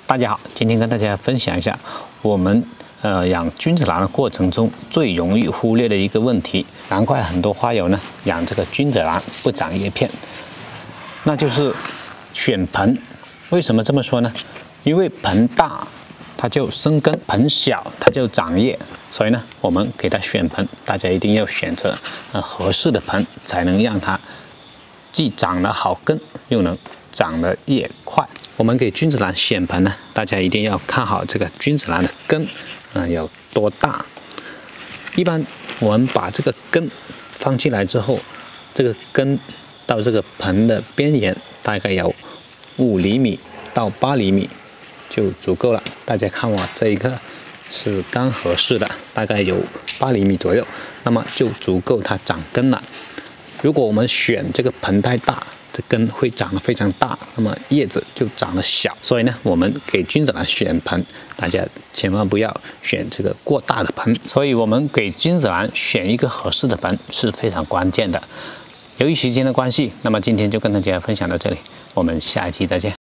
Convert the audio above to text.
大家好，今天跟大家分享一下我们养君子兰的过程中最容易忽略的一个问题，难怪很多花友呢养这个君子兰不长叶片，那就是选盆。为什么这么说呢？因为盆大它就生根，盆小它就长叶，所以呢我们给它选盆，大家一定要选择合适的盆，才能让它既长得好根，又能长得叶快。我们给君子兰选盆呢，大家一定要看好这个君子兰的根有多大。一般我们把这个根放进来之后，这个根到这个盆的边缘大概有5厘米到8厘米就足够了。大家看我这一个是刚合适的，大概有8厘米左右，那么就足够它长根了。如果我们选这个盆太大，这根会长得非常大，那么叶子就长得小。所以呢，我们给君子兰选盆，大家千万不要选这个过大的盆。所以我们给君子兰选一个合适的盆是非常关键的。由于时间的关系，那么今天就跟大家分享到这里，我们下一期再见。